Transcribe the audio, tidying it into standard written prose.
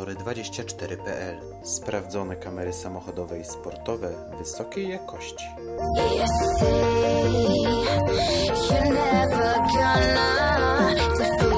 Motory24.pl. Sprawdzone kamery samochodowe i sportowe wysokiej jakości. You're never gonna defeat